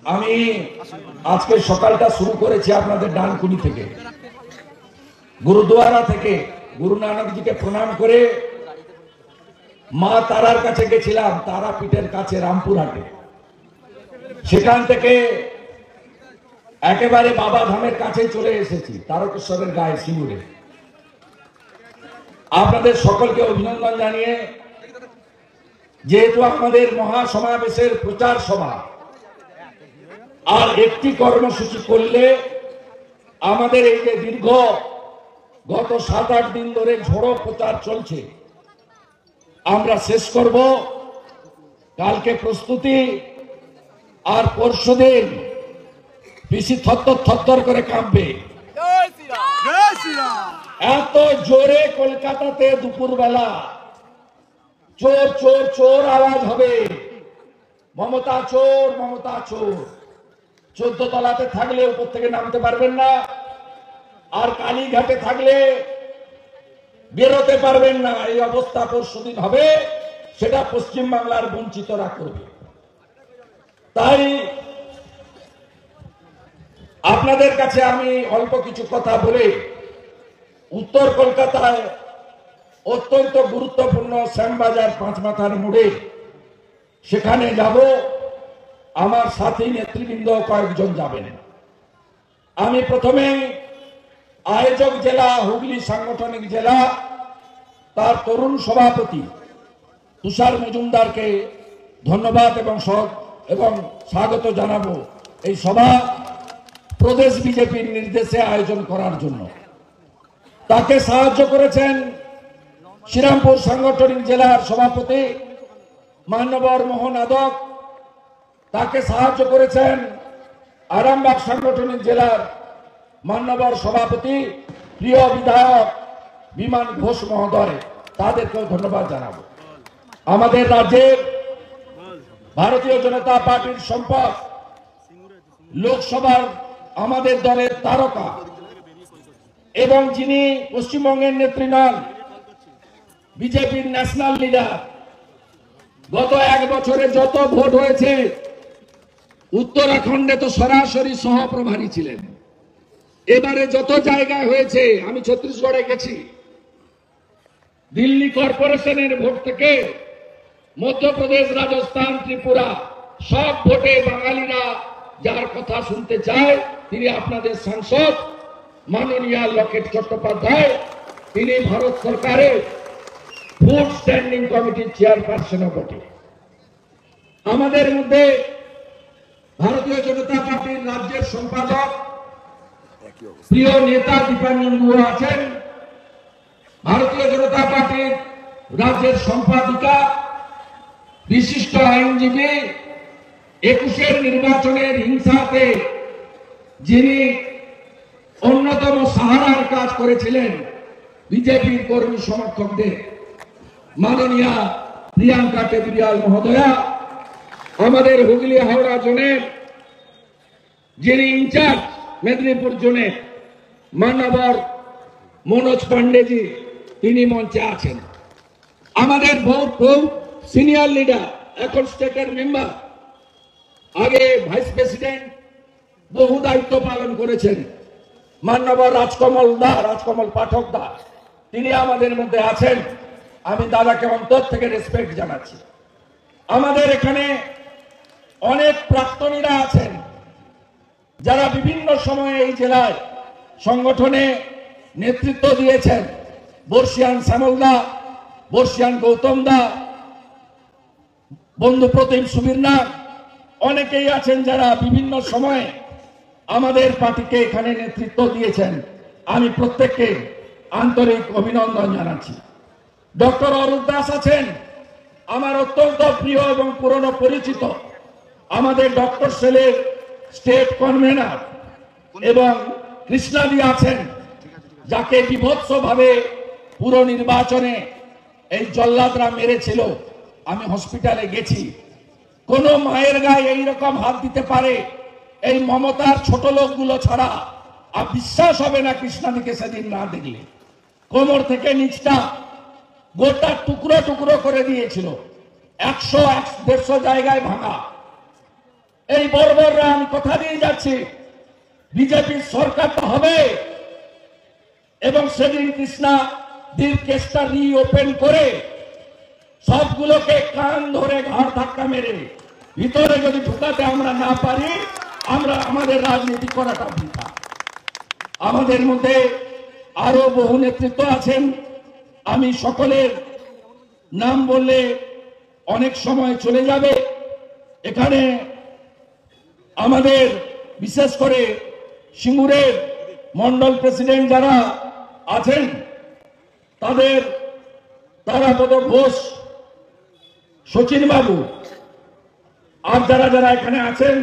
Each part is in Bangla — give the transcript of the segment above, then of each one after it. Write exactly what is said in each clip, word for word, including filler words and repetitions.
আমি আজকে সকালটা শুরু করেছি আপনাদের ডানকুনি থেকে, গুরুদুয়ারা থেকে গুরু নানকজিকে প্রণাম করে মা তারার কাছে গেছিলাম, তারাপীঠের কাছে রামপুরহাটে। সেখান থেকে একেবারে বাবা ধামের কাছে চলে এসেছি, তারকেশ্বরের গায়ে সিঙ্গুরে। আপনাদের সকলকে অভিনন্দন জানিয়ে, যেহেতু আমাদের মহাসমাবেশের প্রচার সভা আর একটি কর্মসূচি করলে আমাদের এই যে দীর্ঘ গত সাত আট দিন ধরে ঝড়ো প্রচার চলছে আমরা শেষ করব। কালকে প্রস্তুতি, আর পরশুদিন পিসি থরথর থরথর করে কাঁপবে। এত জোরে কলকাতাতে দুপুরবেলা চোর চোর চোর আওয়াজ হবে, মমতা চোর মমতা চোর। চোদ্দ তলাতে থাকলে উপর থেকে নামতে পারবেন না, আর কালীঘাটে থাকলে বেরোতে পারবেন না। এই অবস্থা পরশুদিন হবে, সেটা পশ্চিম বাংলার বঞ্চিতরা করবে। তাই আপনাদের কাছে আমি অল্প কিছু কথা বলে, উত্তর কলকাতায় অত্যন্ত গুরুত্বপূর্ণ শ্যামবাজার পাঁচমাথার মোড়ে সেখানে যাব। আমার সাথী নেতৃবৃন্দ কয়েকজন যাবেন। আমি প্রথমে আয়োজক জেলা হুগলি সাংগঠনিক জেলা তার তরুণ সভাপতি তুষার মজুমদারকে ধন্যবাদ এবং এবং স্বাগত জানাবো এই সভা প্রদেশ বিজেপির নির্দেশে আয়োজন করার জন্য। তাকে সাহায্য করেছেন শ্রীরামপুর সাংগঠনিক জেলার সভাপতি মান্যবর মোহন আদক, তাকে সাহায্য করেছেন আরামবাগ সাংগঠনিক জেলার মান্যবর সভাপতি প্রিয় বিধায়ক বিমান ঘোষ মহোদয়, তাদেরকেও ধন্যবাদ জানাবো। আমাদের রাজ্যের ভারতীয় জনতা পার্টির সম্পদ, লোকসভার আমাদের দলের তারকা এবং যিনি পশ্চিমবঙ্গের নেত্রী নন, বিজেপির ন্যাশনাল লিডার। গত এক বছরে যত ভোট হয়েছে উত্তরাখণ্ডে তো সরাসরি সহপ্রভারী ছিলেন। এবারে যত জায়গায় হয়েছে, আমি ছত্তিশগড়ে গেছি, দিল্লি কর্পোরেশনের ভোট থেকে মধ্যপ্রদেশ, রাজস্থান, ত্রিপুরা, সব ভোটে বাঙালিরা যার কথা শুনতে চায় তিনি আপনাদের সাংসদ মাননীয় লকেট চট্টোপাধ্যায়। তিনি ভারত সরকারের ফুড স্ট্যান্ডিং কমিটির চেয়ারপারসনও বটে। আমাদের মধ্যে ভারতীয় জনতা পার্টির রাজ্যের সম্পাদক প্রিয় নেতা দীপাঞ্জন গুহ আছেন। ভারতীয় জনতা পার্টির রাজ্যের সম্পাদিকা বিশিষ্ট আইনজীবী, একুশের নির্বাচনের হিংসাতে যিনি অন্যতম সাহারার কাজ করেছিলেন বিজেপির কর্মী সমর্থকদের, মাননীয়া প্রিয়াঙ্কা টেবরিয়াল মহোদয়া। আমাদের হুগলি হাওড়া জোনের যিনি ইনচার্জ মেদিনীপুর জোনের মান্যবর মনোজ পান্ডেজি, তিনি মঞ্চে আছেন। আমাদের বহু বহু সিনিয়র লিডার, এখন স্টেটের মেম্বার, আগে ভাইস প্রেসিডেন্ট, বহু দায়িত্ব পালন করেছেন, মান্যবর রাজকমল দা, রাজকমল পাঠক দা, তিনি আমাদের মধ্যে আছেন। আমি দাদাকে অন্তর থেকে রেসপেক্ট জানাচ্ছি। আমাদের এখানে অনেক প্রাক্তনীরা আছেন যারা বিভিন্ন সময়ে এই জেলায় সংগঠনে নেতৃত্ব দিয়েছেন। বর্ষিয়ান শ্যামল দা, বর্ষিয়ান গৌতম দা, বন্ধু প্রতিম সুবীর নাগ, অনেকেই আছেন যারা বিভিন্ন সময়ে আমাদের পার্টিকে এখানে নেতৃত্ব দিয়েছেন। আমি প্রত্যেককে আন্তরিক অভিনন্দন জানাচ্ছি। ডক্টর অরূপ দাস আছেন, আমার অত্যন্ত প্রিয় এবং পুরনো পরিচিত। আমাদের ডক্টর সেলের স্টেট কনভেনার, এবং কৃষ্ণাদি আছেন, যাকে বিভৎস ভাবে পুরো নির্বাচনে এই জল্লাদরা মেরেছিল। আমি হসপিটালে গেছি, কোন মায়ের গায়ে এইরকম হাত দিতে পারে এই মমতার ছোট লোকগুলো ছাড়া আর বিশ্বাস হবে না। কৃষ্ণাদিকে সেদিন না দেখলে কোমর থেকে নিচটা গোটা টুকরো টুকরো করে দিয়েছিল, একশো দেড়শো জায়গায় ভাঙা। এই বর্বররা আমি কথা দিয়ে যাচ্ছি, বিজেপির সরকার তো হবে, এবং সেদিন কৃষ্ণা দিল কেসটা রিওপেন করে সবগুলোকে কান ধরে ঘাড় ধাক্কা মেরে ভিতরে যদি ঢুকাতে আমরা না পারি, আমরা আমাদের রাজনীতি করাটা বৃথা। আমাদের মধ্যে আরো বহু নেতৃত্ব আছেন, আমি সকলের নাম বললে অনেক সময় চলে যাবে। এখানে আমাদের বিশেষ করে সিঙ্গুরের মন্ডল প্রেসিডেন্ট যারা আছেন, তাদের তারাপদ ঘোষ, সচিন বাবু, আর যারা যারা এখানে আছেন,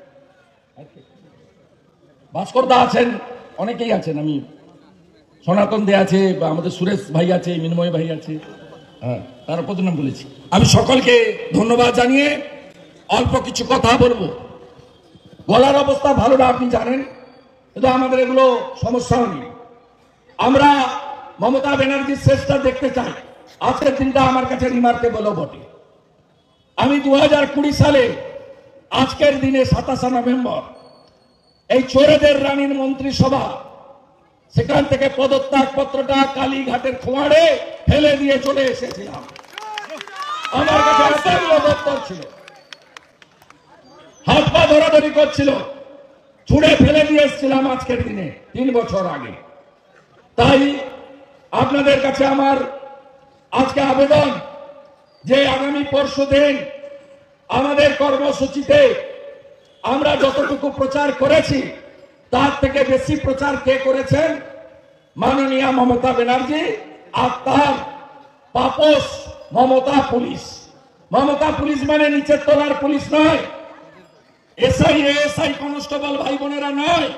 ভাস্কর দা আছেন, অনেকেই আছেন, আমি সনাতন দে আছে, বা আমাদের সুরেশ ভাই আছে, মিনময় ভাই আছে, হ্যাঁ তার পদ নাম বলেছি। আমি সকলকে ধন্যবাদ জানিয়ে অল্প কিছু কথা বলবো। গলার অবস্থা ভালো না আপনি জানেন, কিন্তু আমাদের এগুলো সমস্যাও নেই। আমরা মমতা ব্যানার্জির শেষটা দেখতে চাই। আজকের দিনটা আমার কাছে রিমার্কেবল বটে। আমি দু হাজার কুড়ি সালে আজকের দিনে সাতাশে নভেম্বর এই চোরেদের রানীর মন্ত্রিসভা, সেখান থেকে পদত্যাগ পত্রটা কালীঘাটের খোয়াড়ে ফেলে দিয়ে চলে এসেছিলাম। আমার কাছে এতগুলো দপ্তর ছিল, হাত পা ধরাধরি করছিল, ছুড়ে ফেলে দিয়ে এসেছিলাম আজকের দিনে, তিন বছর আগে। তাই আপনাদের কাছে আমার আজকে আবেদন যে আগামী পরশু দিন আমাদের কর্মসূচিতে আমরা যতটুকু প্রচার করেছি তার থেকে বেশি প্রচার কে করেছেন? মাননীয় মমতা ব্যানার্জি আর তার পাপোস মমতা পুলিশ। মমতা পুলিশ মানে নিচের তলার পুলিশ নয়, এসআই এএসআই কনস্টেবল ভাই বোনেরা নয়,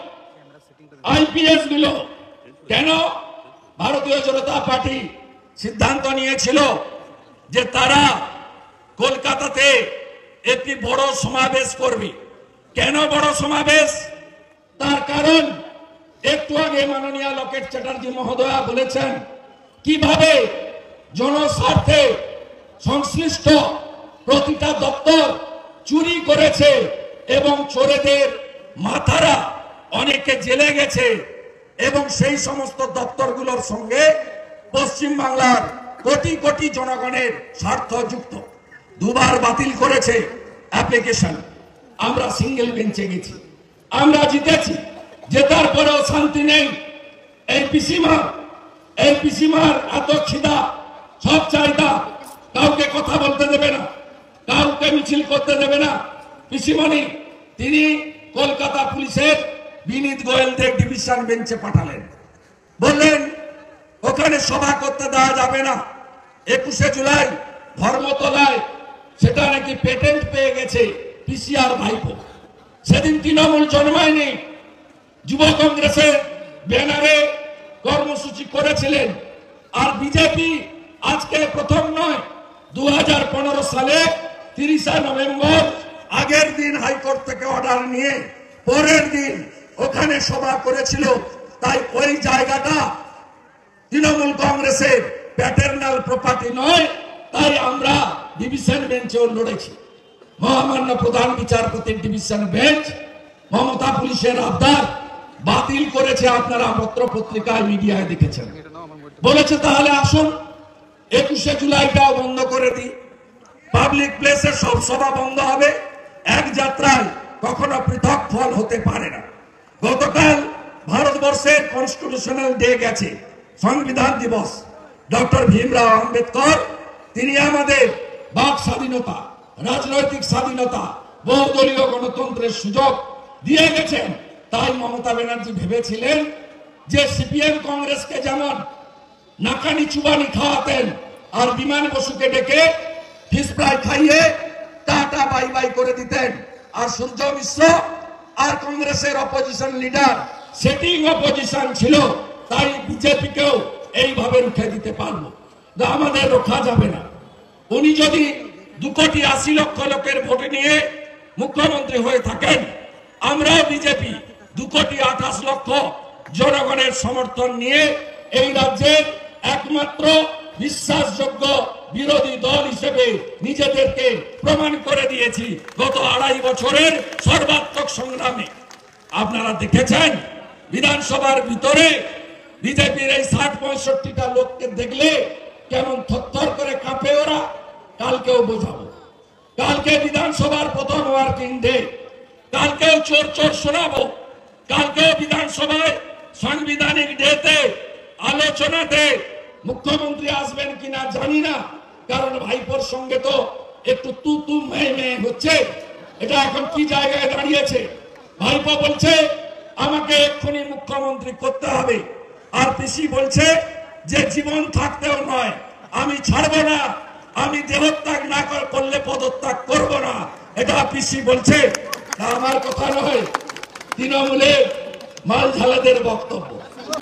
আইপিএস গুলো। কেন? ভারতীয় জনতা পার্টি সিদ্ধান্ত নিয়েছিল যে তারা কলকাতাতে একটি বড় সমাবেশ করবে। কেন বড় সমাবেশ? তার কারণ একটু আগে মাননীয় লকেট চ্যাটার্জি মহোদয়া বলেছেন কিভাবে জনস্বার্থে সংশ্লিষ্ট প্রতিটা দপ্তর চুরি করেছে এবং চোরেদের মাথারা অনেকে জেলে গেছে, এবং সেই সমস্ত দপ্তরগুলোর সঙ্গে পশ্চিম বাংলার কোটি কোটি জনগণের স্বার্থ যুক্ত। দুবার বাতিল করেছে অ্যাপ্লিকেশন। আমরা সিঙ্গেল বেঞ্চে গেছি, আমরা জিতেছি, জেতার পরেও শান্তি নেই। এই পিসিমার এই পিসিমার এত খিদা, সব চাহিদা, কাউকে কথা বলতে দেবে না, কাউকে মিছিল করতে দেবে না। পিসিমণি তিনি কলকাতা পুলিশের বিনীত গোয়েলদের ডিভিশন বেঞ্চে পাঠালেন, বললেন ওখানে সভা করতে দেওয়া যাবে না। একুশে জুলাই ধর্মতলায় সেটা নাকি পেটেন্ট পেয়ে গেছে পিসিআর ভাইপো। সেদিন তৃণমূল জন্মায়নি, যুব কংগ্রেসের ব্যানারে কর্মসূচি করেছিলেন। আর বিজেপি আজকে প্রথম নয়, দু হাজার পনেরো সালে তিরিশে নভেম্বর আগের দিন হাইকোর্ট থেকে অর্ডার নিয়ে পরের দিন ওখানে সভা করেছিল। তাই ওই জায়গাটা তৃণমূল কংগ্রেসের প্যাটার্নাল প্রপার্টি নয়। তাই আমরা ডিভিশন বেঞ্চেও লড়েছি। মহামান্য প্রধান বিচারপতির ডিভিশন বেঞ্চ মমতা পুলিশের আবদার বাতিল করেছে। আপনারা পত্র পত্রিকায় মিডিয়ায় দেখেছেন। বলেছে তাহলে আসুন একুশে জুলাইটাও বন্ধ করে দিই, পাবলিক প্লেসে সব সভা বন্ধ হবে। এক যাত্রায় কখনো পৃথক ফল হতে পারে না। গতকাল ভারতবর্ষের কনস্টিটিউশনাল ডে গেছে, সংবিধান দিবস। ডক্টর ভীমরাও আম্বেদকর তিনি আমাদের বাক স্বাধীনতা, রাজনৈতিক স্বাধীনতা, বহুদলীয় গণতন্ত্রের সুযোগ দিয়ে গেছেন। তাই মমতা ব্যানার্জি ভেবেছিলেন যে সিপিএম কংগ্রেসকে যেমন নাকানি চুবানি খাওয়াতেন আর বিমান বসুকে ডেকে ফিশ ফ্রাই খাইয়ে টাটা বাই বাই করে দিতেন, আর সূর্য মিশ্র আর কংগ্রেসের অপোজিশন লিডার সেটিং অপোজিশন ছিল, তাই বিজেপিকেও এইভাবে রুখে দিতে পারবো। আমাদের রক্ষা যাবে না। উনি যদি দু কোটি আশি লক্ষ লোকের ভোট নিয়ে মুখ্যমন্ত্রী হয়ে থাকেন, আমরাও বিজেপি দু কোটি আঠাশ লক্ষ জনগণের সমর্থন নিয়ে এই রাজ্যের একমাত্র বিশ্বাসযোগ্য বিরোধী দল হিসেবে নিজেদেরকে প্রমাণ করে দিয়েছি গত আড়াই বছরের সর্বাত্মক সংগ্রামে। আপনারা দেখেছেন বিধানসভার ভিতরে বিজেপির এই ষাট পঁয়ষট্টিটা লোককে দেখলে কেমন থরথর করে কাঁপে ওরা। কালকেও বোঝাবো, কালকে বিধানসভার প্রথম ওয়ার্কিং ডে, কালকেও চোর চোর শোনাবো, কালকেও বিধানসভায় সাংবিধানিক ডেতে আলোচনাতে মুখ্যমন্ত্রী আসবেন কিনা জানি না, কারণ ভাইপোর সঙ্গে তো একটু তু তু মেয়ে মেয়ে হচ্ছে। এটা এখন কি জায়গায় দাঁড়িয়েছে? ভাইপো বলছে আমাকে এক্ষুনি মুখ্যমন্ত্রী করতে হবে, আর পিসি বলছে যে জীবন থাকতেও নয়, আমি ছাড়বো না, আমি দেহত্যাগ না করলে পদত্যাগ করব না, এটা পিসি বলছে। আমার কথা নয়, তৃণমূলের মালঝালেদের বক্তব্য,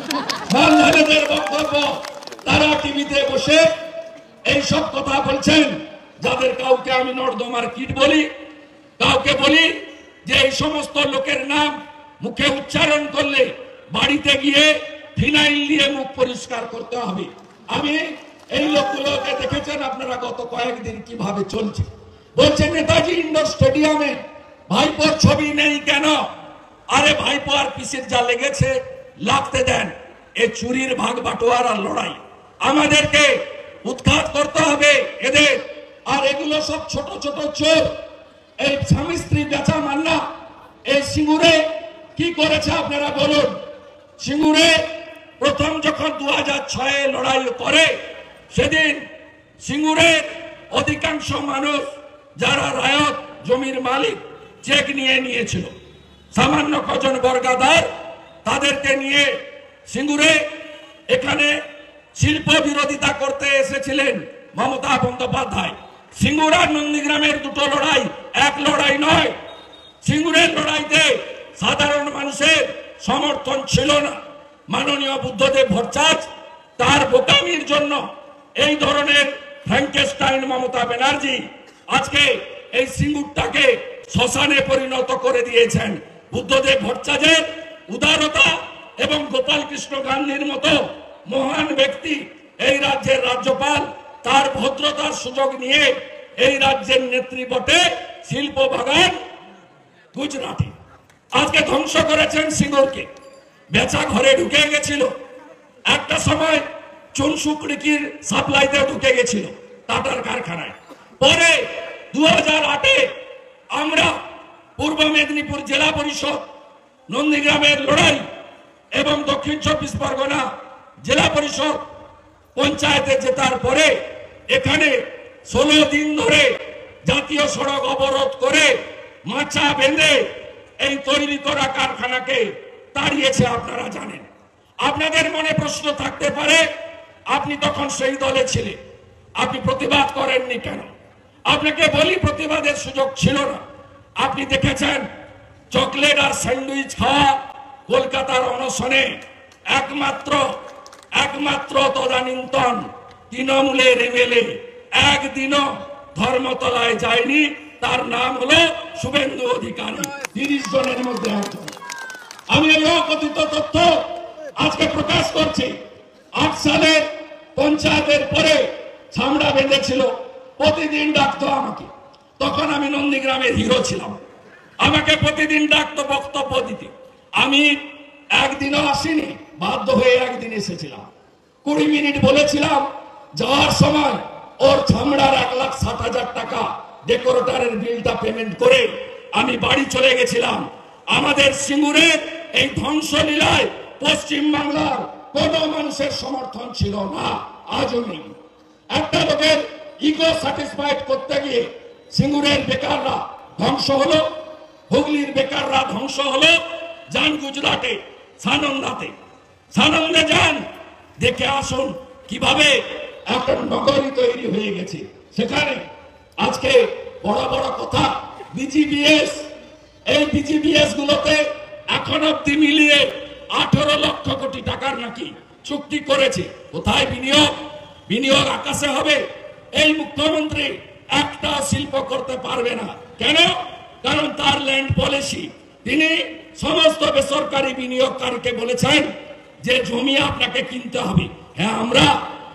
মালঝালেদের বক্তব্য। তারা টিভিতে বসে এই সব কথা বলছেন, যাদের কাউকে আমি নর্দমার কীট বলি, কাউকে বলি যে এই সমস্ত লোকের নাম মুখে উচ্চারণ করলে বাড়িতে গিয়ে ফিনাইল দিয়ে মুখ পরিষ্কার করতে হবে। আমি এই লোকগুলোকে দেখেছেন আপনারা গত কয়েকদিন কিভাবে চলছে। বলছে নেতাজি ইন্ডোর স্টেডিয়ামে ভাইপোর ছবি নেই কেন? আরে ভাইপো আর পিসির যা লেগেছে লাগতে দেন, এ চুরির ভাগ বাটোয়ারার লড়াই, আমাদেরকে উৎখাত করতে হবে এদের। আর এগুলো সব ছোট ছোট চোর। এই স্বামী স্ত্রী বেচা মান্না এই সিঙ্গুরে কি করেছে আপনারা বলুন। সিঙ্গুরে প্রথম যখন দু হাজার ছয়ে লড়াই করে, সেদিন সিঙ্গুরের অধিকাংশ মানুষ যারা রায়ত জমির মালিক চেক নিয়ে নিয়েছিল, সামান্য কজন বর্গাদার তাদেরকে নিয়ে সিঙ্গুরে এখানে শিল্প বিরোধিতা করতে এসেছিলেন মমতা বন্দ্যোপাধ্যায়। সিঙ্গুর আর নন্দীগ্রামের দুটো লড়াই এক লড়াই নয়। সিঙ্গুরের লড়াইতে সাধারণ মানুষের সমর্থন ছিল না। মাননীয় বুদ্ধদেব ভট্টাচার্য তার বোকামির জন্য এই ধরনের ফ্র্যাঙ্কেস্টাইন মমতা ব্যানার্জি আজকে এই সিঙ্গুরটাকে শ্মশানে পরিণত করে দিয়েছেন। বুদ্ধদেব ভট্টাচার্যের উদারতা এবং গোপাল কৃষ্ণ গান্ধীর মতো মহান ব্যক্তি এই রাজ্যের রাজ্যপাল, তার ভদ্রতার সুযোগ নিয়ে এই রাজ্যের নেত্রী বটে শিল্প বাগান গুজরাটে আজকে ধ্বংস করেছেন। সিঙ্গুরকে বেচা ঘরে ঢুকে গেছিল, একটা সময় চুনসুকড়িকির সাপ্লাইতে ঢুকে গেছিল টাটার কারখানায়। পরে দু হাজার আটে আমরা পূর্ব মেদিনীপুর জেলা পরিষদ নন্দীগ্রামের লড়াই এবং দক্ষিণ চব্বিশ পরগনা জেলা পরিষদ পঞ্চায়েতে জেতার পরে এখানে ষোলো দিন ধরে জাতীয় সড়ক অবরোধ করে মাচা বেঁধে এই তৈরি করা কারখানাকে তাড়িয়েছে। আপনারা জানেন। আপনাদের মনে প্রশ্ন থাকতে পারে, আপনি তখন সেই দলে ছিলেন, আপনি প্রতিবাদ করেননি কেন? আপনাকে বলি, প্রতিবাদের সুযোগ ছিল না। আপনি দেখেছেন চকলেট আর স্যান্ডউইচ খাওয়া কলকাতার অনশনে একমাত্র একমাত্র তদানীন্তন তৃণমূলের এমএলএ একদিনও ধর্মতলায় যায়নি, তার নাম হলো শুভেন্দু অধিকারী। তিরিশ জনের মধ্যে একজন। আমি এই অকথিত তথ্য আজকে প্রকাশ করছি। আট সালে পঞ্চায়েতের পরে ছামড়া বেঁধেছিল, প্রতিদিন ডাকতো আমাকে। তখন আমি নন্দীগ্রামের হিরো ছিলাম, আমাকে প্রতিদিন ডাকতো বক্তব্য দিতে। আমি একদিনও আসিনি, বাধ্য হয়ে একদিন এসেছিলাম। কুড়ি মিনিট বলেছিলাম, যাওয়ার সময় ওর ছামড়ার এক লাখ ষাট হাজার টাকা ডেকোরেটরের বিলটা পেমেন্ট করে আমি বাড়ি চলে গেছিলাম। আমাদের সিঙ্গুরের এই ধ্বংসলীলায় পশ্চিম বাংলার কোন মানুষের সমর্থন ছিল না, আজও নেই। একটা লোকের ইগো স্যাটিসফাইড করতে গিয়ে সিঙ্গুরের বেকাররা ধ্বংস হলো, হুগলির বেকাররা ধ্বংস হলো। যান গুজরাটে, সানন্দাতে, সানন্দে যান, দেখে আসুন কিভাবে একটা নগরী তৈরি হয়ে গেছে সেখানে। আজকে বড় বড় কথা, বিজিবিএস, এই বিজিবিএস গুলোতে এখন অব্দি মিলিয়ে আঠারো লক্ষ কোটি টাকার নাকি চুক্তি করেছে। কোথায় বিনিয়োগ? বিনিয়োগ আকাশে হবে। এই মুখ্যমন্ত্রী একটা শিল্প করতে পারবে না। কেন? কারণ তার ল্যান্ড পলিসি। তিনি সমস্ত বেসরকারি বিনিয়োগকারীকে বলেছেন যে জমি আপনাকে কিনতে হবে। হ্যাঁ, আমরা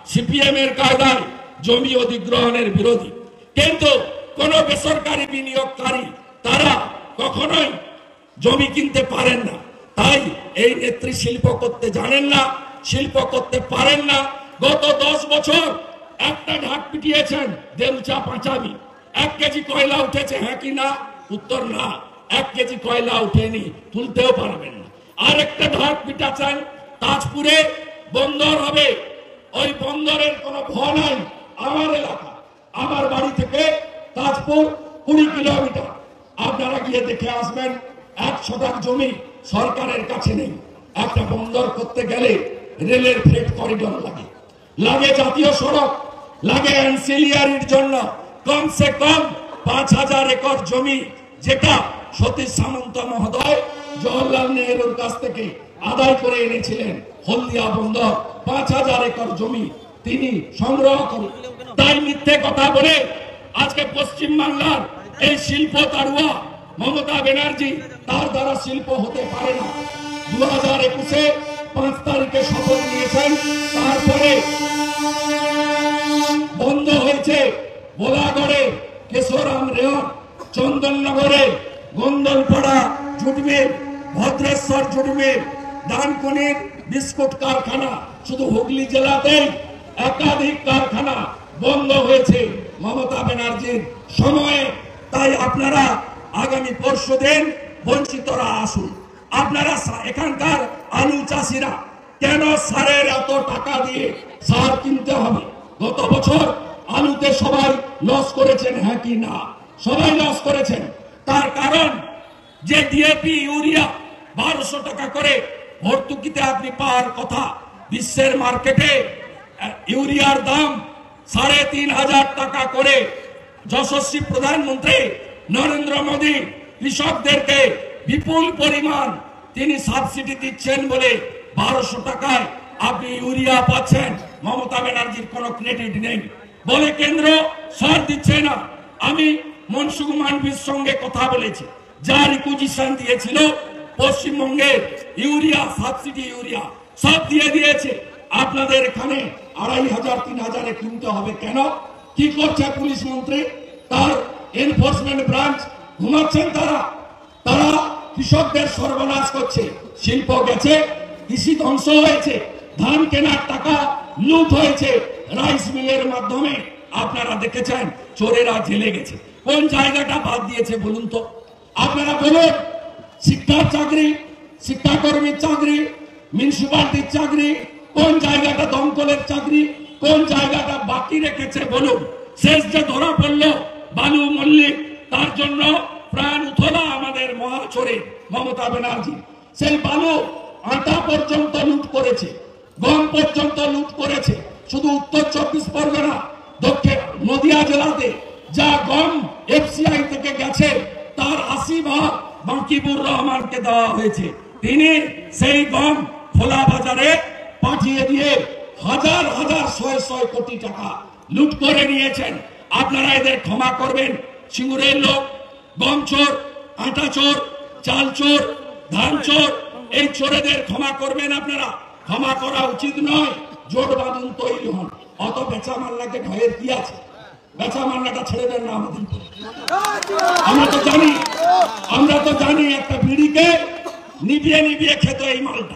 সিপিএম এর কায়দায় জমি অধিগ্রহণের বিরোধী, কিন্তু কোন বেসরকারি বিনিয়োগকারী তারা কখনোই জমি কিনতে পারেন না। তাই এই নেত্রী শিল্প করতে জানেন না, শিল্প করতে পারেন না। গত দশ বছর একটা ঢাক পিটিয়েছেন দেউচা পাঁচামি, এক কেজি কয়লা উঠেছে, হ্যাঁ কি না? উত্তর না, এক কেজি কয়লা উঠেনি, তুলতেও পারবেন না। আর একটা ঢাক পিটাচ্ছেন তাজপুরে বন্দর হবে, ওই বন্দরের কোনো ভয় নাই। আমার এলাকা, আমার বাড়ি থেকে তাজপুর কুড়ি কিলোমিটার, আপনারা গিয়ে দেখে আসবেন। এক শতাংশ জমি সরকারের কাছে নেই। একটা বন্দর করতে গেলে রেলের ফ্রেট করিডর লাগে, লাগে জাতীয় সড়ক, লাগে অ্যানসিলিয়ারির জন্য কমসে কম পাঁচ হাজার একর জমি, যেটা সতীশ সামন্ত মহোদয় জওহরলাল নেহরুর কাছ থেকে আদায় করে এনেছিলেন। হলদিয়া বন্দর পাঁচ হাজার একর জমি তিনি সংগ্রহ করেন। তাই মিথ্যে কথা বলে আজকে পশ্চিম বাংলার এই শিল্প তাড়ুয়া মমতা ব্যানার্জি, তার দ্বারা শিল্প হতে পারে না। দু হাজার একুশে পাঁচ তারিখে শপথ নিয়েছেন, তারপরে বন্ধ হয়েছে বোলাগড়ে কেশোরাম রেয়ন, চন্দননগরে Gondalpara jute mill, Bhadreswar jute mill, ডানকুনির বিস্কুট কারখানা। শুধু হুগলি জেলাতেই একাধিক কারখানা বন্ধ হয়েছে মমতা ব্যানার্জির সময়ে। তাই আপনারা আগামী পরশু দিন বঞ্চিতরা আসুন। আপনারা এখানকার আলু চাষিরা কেন সারের এত টাকা দিয়ে সার কিনতে হবে? গত বছর আলুতে সবাই লস করেছেন, হ্যাঁ কি না? সবাই লস করেছেন। তার কারণ যে ডিএপি ইউরিয়া বারোশো টাকা করে ভর্তুকিতে আপনি পাওয়ার কথা, বিশ্বের মার্কেটে ইউরিয়ার দাম সাড়ে তিন হাজার টাকা করে। যশস্বী প্রধানমন্ত্রী নরেন্দ্র মোদী কৃষকদেরকে বিপুল পরিমাণ তিনি সাবসিডি দিচ্ছেন বলে বারোশো টাকায় আপনি ইউরিয়া পাচ্ছেন। মমতা ব্যানার্জির কোনো ক্রেডিট নেই বলে কেন্দ্র সার দিচ্ছে না। আমি মনসুখ মান্ডির সঙ্গে কথা বলেছি, যা রিকুইজিশন দিয়েছিল পশ্চিমবঙ্গের ইউরিয়া সাবসিডি ইউরিয়া সব দিয়ে দিয়েছে। আপনাদের এখানে আড়াই হাজার তিন হাজারে কিনতে হবে কেন? কি করছে পুলিশ মন্ত্রী, তার এনফোর্সমেন্ট ব্রাঞ্চ? ঘুমাচ্ছেন তারা। তারা কৃষকদের সর্বনাশ করছে। শিল্প গেছে, কৃষি ধ্বংস হয়েছে, ধান কেনার টাকা লুট হয়েছে রাইস মিলের মাধ্যমে। আপনারা দেখেছেন চোরেরা জেলে গেছে। কোন জায়গাটা বাদ দিয়েছে বলুন তো? আপনারা বলুন, শিক্ষার চাকরি, শিক্ষাকর্মীর চাকরি, মিউনিসিপালিটির চাকরি, কোন জায়গাটা দমকলের চাকরি, কোন জায়গাটা বাকি রেখেছে বলুন? শেষ যে ধরা পড়লো বালু মল্লিক, তার জন্য প্রাণ উথলা আমাদের মহাচোরে মমতা ব্যানার্জি। সেই বালু আটা পর্যন্ত লুট করেছে, গম পর্যন্ত লুট করেছে। শুধু উত্তর চব্বিশ পরগনা, দক্ষিণ নদিয়া জেলাতে যা গম এফসিআই থেকে গেছে তার আশি ভাগ বাকিবুর রহমানকে দেওয়া হয়েছে। তিনি সেই গম খোলা বাজারে পাঠিয়ে দিয়ে হাজার হাজার ছয় ছয় কোটি টাকা লুট করে নিয়েছেন। আপনারা এদের ক্ষমা করবেন। সিঙ্গুরের লোক গম চোর, আটা চোর, চাল চোর, ধান চোর, এই চোরেদের ক্ষমা করবেন আপনারা। ক্ষমা করা উচিত নয়। জোট বাঁধুন, তৈরি হন। অত বেচা মাল্লাকে ভয়ের কি আছে? বেচা মাল্লাটা ছেড়ে দেন না আমাদের। আমরা তো জানি, আমরা তো জানি একটা বিড়িকে নিভিয়ে নিভিয়ে খেত এই মালটা।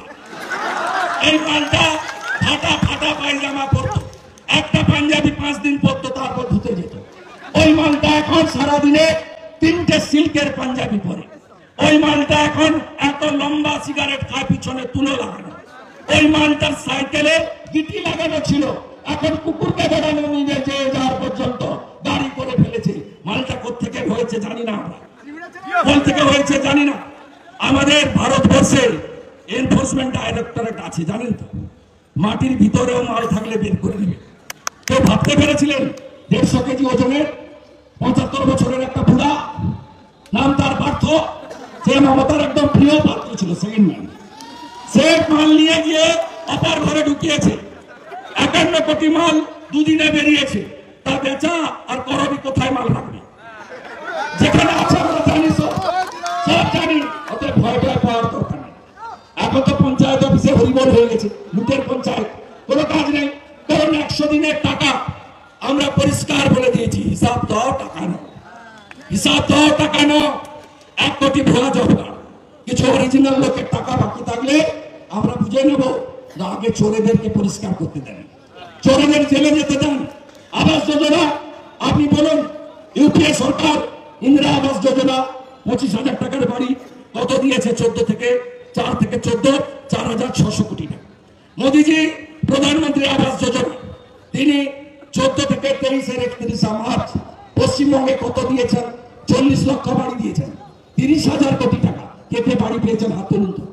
এই মালটা ফাটা ফাটা পায়জামা পরতো, একটা পাঞ্জাবি পাঁচ দিন পরতো, তারপর ধুতে যেত। ওই মালটা এখন সারাদিনে তিনটে সিল্কের পাঞ্জাবি পরে। ওই মালটা এখন এত লম্বা সিগারেট খায়, পিছনে তুলো লাগানো। ওই মালটার সাইকেলে গিটি লাগানো ছিল, এখন কুকুরকে বেড়ানো নিয়ে যে যাওয়ার পর্যন্ত গাড়ি করে ফেলেছে। মালটা কোত্থেকে হয়েছে জানি না, আমরা কোন থেকে হয়েছে জানি না। আমাদের ভারতবর্ষের এনফোর্সমেন্ট ডাইরেক্টরেট আছে জানেন তো, মাটির ভিতরেও মাল থাকলে বের করে নেবে। কেউ ভাবতে পেরেছিলেন দেড়শো কেজি ওজনের পঁচাত্তর বছরের একটা বুড়া, নাম তার পার্থ, সে মমতার একদম প্রিয় পাত্র ছিল, সেকেন্ড ম্যান, সে মাল নিয়ে গিয়ে অপার ঘরে ঢুকিয়েছে। একান্ন কোটি মাল দুদিনে বেরিয়েছে। তা বেচা আর করবি কোথায় মাল রাখবে? যেখানে আছে আমরা জানি, সব সব জানি। অতএব ভয় ভয় পাওয়ার দরকার নেই। এখন তো পঞ্চায়েত অফিসে হরিবল হয়ে গেছে, লুটের পঞ্চায়েত, কোনো কাজ নেই। কারণ একশো আমরা পরিষ্কার বলে দিয়েছি, হিসাব দাও টাকা নাও, হিসাব দাও টাকা নাও। এক কোটি ভুয়া জব কার্ড, কিছু অরিজিনাল লোকের টাকা বাকি থাকলে আমরা বুঝে নেব, আগে চোরেদেরকে পরিষ্কার করতে দেন, চোরেদের জেলে যেতে দেন। আবাস যোজনা আপনি বলুন, ইউপিএ সরকার ইন্দিরা আবাস যোজনা পঁচিশ হাজার টাকার বাড়ি কত দিয়েছে? চোদ্দ থেকে চার থেকে চোদ্দ চার হাজার ছশো কোটি টাকা। মোদীজি প্রধানমন্ত্রী আবাস যোজনা তিনি চোদ্দ থেকে তেইশের একত্রিশে মার্চ পশ্চিমবঙ্গে কত দিয়েছেন? চল্লিশ লক্ষ বাড়ি দিয়েছেন, তিরিশ হাজার কোটি টাকা। কে কে বাড়ি পেয়েছেন হাত তুলুন তো,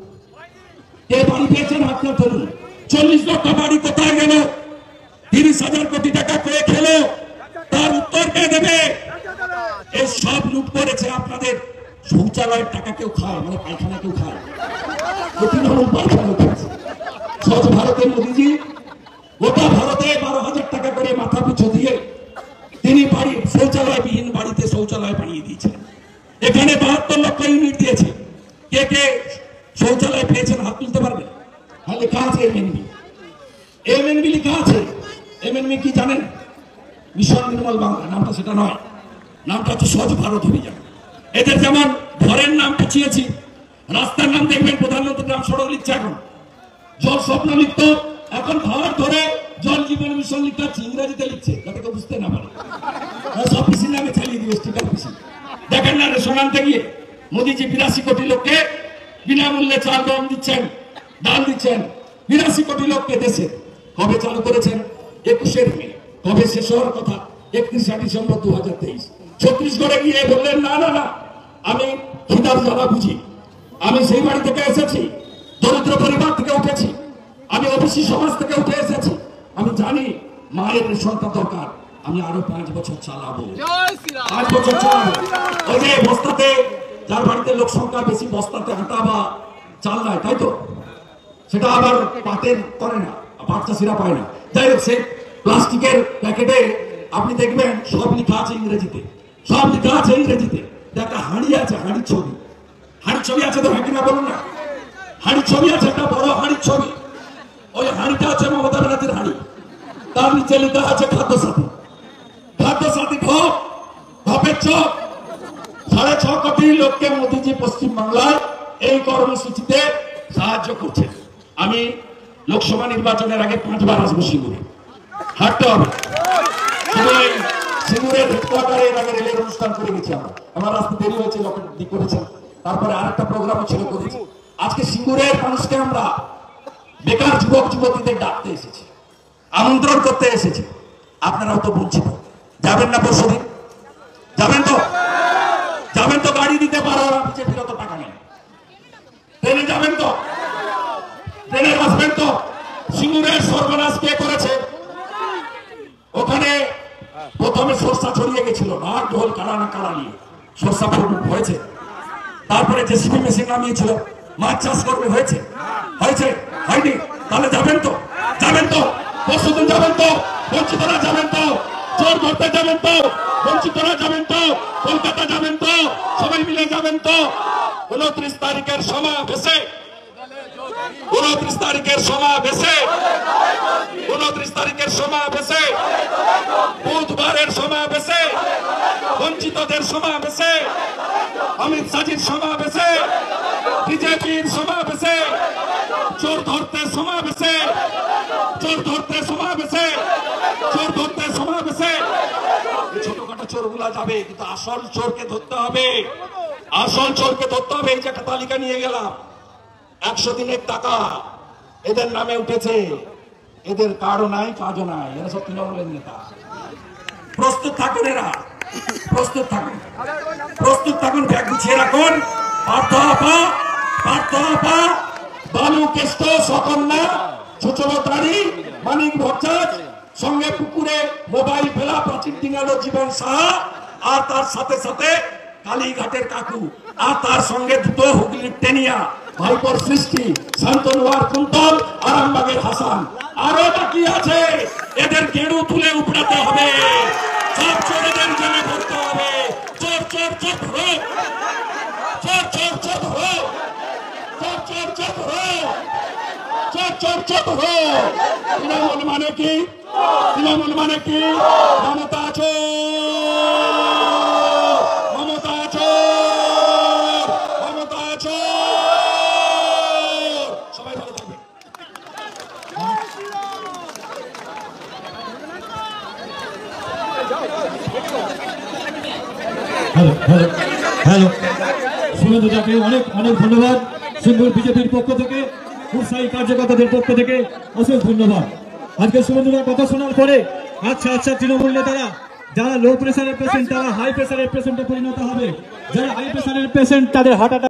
কে বাড়ি পেয়েছেন হাত তুলুন। চল্লিশ লক্ষ বাড়ি কোথায় গেল? তিরিশ হাজার কোটি টাকা কে খেলো? তার উত্তর কে দেবে? এই সব লুট করেছে আপনাদের শৌচালয়ের টাকা কেউ খায়, মানে পায়খানা কেউ খায়, তৃণমূল পায়খানা খেয়েছে। স্বচ্ছ ভারতের মোদীজি গোটা ভারতে বারো হাজার টাকা করে মাথা পিছু দিয়ে তিনি বাড়ি শৌচালয়বিহীন বাড়িতে শৌচালয় বানিয়ে দিয়েছেন। এখানে বাহাত্তর লক্ষ ইউনিট দিয়েছে। কে কে শৌচালয় পেয়েছেন হাত তুলতে পারবেন? হ্যাঁ, লেখা আছে এমএনবি, এমএনবি লেখা আছে। এমএনবি কি জানেন? মিশন নির্মল বাংলা নামটা সেটা নয়, নামটা হচ্ছে স্বচ্ছ ভারত অভিযান। এদের যেমন ঘরের নাম পিছিয়েছি, রাস্তার নাম দেখবেন প্রধানমন্ত্রীর নাম সড়ক লিখছে, এখন জল স্বপ্ন লিখত, এখন ঘর ধরে জল জীবন মিশন লিখতে হচ্ছে, ইংরেজিতে লিখছে যাতে কেউ বুঝতে না পারে। সব পিসির নামে চালিয়ে দিবে স্টিকার পিসি। দেখেন না রেশন আনতে গিয়ে মোদীজি বিরাশি কোটি লোককে বিনামূল্যে চাল গম দিচ্ছেন, ডাল দিচ্ছেন। বিরাশি কোটি লোককে দেশে কবে চালু করেছেন? একুশের মে। কবে শেষ হওয়ার কথা? একত্রিশে ডিসেম্বর দু হাজার তেইশ। ছত্তিশগড়ে গিয়ে বললেন না না না, আমি খিদার জ্বালা বুঝি, আমি সেই বাড়ি থেকে এসেছি, দরিদ্র পরিবার থেকে উঠেছি, আমি ওবিসি সমাজ থেকে উঠে এসেছি, আমি জানি মায়ের রেশনটা দরকার, আমি আরো পাঁচ বছর চালাবো, পাঁচ বছর চালাবো। ওই যে বস্তাতে, যার বাড়িতে লোক সংখ্যা বেশি, বস্তাতে আটা বা চাল নাই, তাই তো, সেটা আবার পাটের করে না, পাট চাষিরা পায় না। যাই হোক, সেই প্লাস্টিকের প্যাকেটে আপনি দেখবেন সব লেখা আছে ইংরেজিতে, সব লেখা আছে ইংরেজিতে। একটা হাঁড়ি আছে, হাঁড়ির ছবি, হাঁড়ির ছবি আছে তো, হ্যাঁ কিনা বলুন না? হাঁড়ির ছবি আছে, একটা বড় হাঁড়ির ছবি। ওই হাঁড়িটা আছে মমতা ব্যানার্জির হাঁড়ি, তার নিচে লেখা আছে খাদ্য সাথী। খাদ্য সাথী ঘপ, ঘপের চপ। সাড়ে ছ কোটি লোককে মোদীজি পশ্চিমবাংলায় এই কর্মসূচিতে সাহায্য করছেন। আমি লোকসভা নির্বাচনের আগে পাঁচবার আসবো সিঙ্গুরে, হাঁটতে হবে। সিঙ্গুরের হেডকোয়ার্টারে এর আগে রেলের অনুষ্ঠান করে গেছি আমরা, আমার আসতে দেরি হয়েছে, লোকের দিক করেছেন। তারপরে আরেকটা প্রোগ্রামও ছিল, করেছি। আজকে সিঙ্গুরের মানুষকে আমরা বেকার যুবক যুবতীদের ডাকতে এসেছি, আমন্ত্রণ করতে এসেছি। আপনারাও তো বঞ্চিত, যাবেন না পরশুদিন? যাবেন তো? যাবেন তো? গাড়ি দিতে পারো না, বিজেপির অত টাকা নেই। ট্রেনে যাবেন তো? ট্রেনে আসবেন তো? সিঙ্গুরের সর্বনাশ কে করেছে? ওখানে প্রথমে সরষা ছড়িয়ে গেছিল, নাক ঢোল কালা না কালা নিয়ে সরষা হয়েছে। তারপরে জেসিবি মেশিন নামিয়েছিল, মাছ চাষ করবে, হয়েছে? হয়েছে? হয়নি? তাহলে যাবেন তো? যাবেন তো? পরশুদিন যাবেন তো? বঞ্চিতরা যাবেন তো? চোর ধরতে যাবেন তো? বঞ্চিতরা যাবেন তো? কলকাতা যাবেন তো? সবাই মিলে যাবেন তো? উনত্রিশ তারিখের সমাবেশে, উনত্রিশ তারিখের সমাবেশে, উনত্রিশ তারিখের সমাবেশে, বুধবারের সমাবেশে, বঞ্চিতদের সমাবেশে, অমিত শাহজির সমাবেশে, বিজেপির সমাবেশে, চোর ধরতে সমাবেশে, চোর ধরতে সমাবেশে, চোর ধরতে সমাবেশে। ছোটখাটো চোর গুলা যাবে, কিন্তু আসল চোরকে ধরতে হবে, আসল চোরকে ধরতে হবে। এই যে একটা তালিকা নিয়ে গেলাম, একশো দিনের টাকা এদের নামে উঠেছে, এদের কার্ডও নাই, কাজও নাই, এরা সব তৃণমূলের নেতা। প্রস্তুত থাকুন, এরা প্রস্তুত থাকুন, প্রস্তুত থাকুন, ব্যাগ গুছিয়ে রাখুন। পার্থ আপা, পার্থ আপা, বালু কেষ্ট, সকন্যা, সুচলতারি, মানিক ভট্টাচ, সঙ্গে পুকুরে মোবাইল ফেলা প্রাচীর ডিঙালো জীবন সাহা, আর তার সাথে সাথে কালীঘাটের কাকু, আর তার সঙ্গে দুটো হুগলির টেনিয়া, ভাইপর সৃষ্টি, শান্তনুয়ার কুন্তল, আরামবাগের হাসান। আরো বাকি আছে, এদের গেড়ু তুলে উপড়াতে হবে, সব চোরেদের জেলে ভরতে হবে। চোর চোর চোর ধরো, চোর চোর চোর ধরো, চোর চোর চোর ধরো, চোর চোর চোর ধরো। তৃণমূল মানে কি? তৃণমূল মানে কি? মমতা আছো, মমতা আছো, মমতা আছো। সবাই ভালো থাকবে। হ্যালো হ্যালো হ্যালো শুভেন্দু দাকে অনেক অনেক ধন্যবাদ। সিঙ্গুর বিজেপির পক্ষ থেকে, উৎসাহী কার্যকর্তাদের পক্ষ থেকে অশেষ ধন্যবাদ। আজকে শুভেন্দুদার কথা শোনার পরে আচ্ছা আচ্ছা তৃণমূল নেতারা যারা লো প্রেসারের পেশেন্ট তারা হাই প্রেসারের পেশেন্টে পরিণত হবে, যারা হাই প্রেসারের পেশেন্ট তাদের হার্ট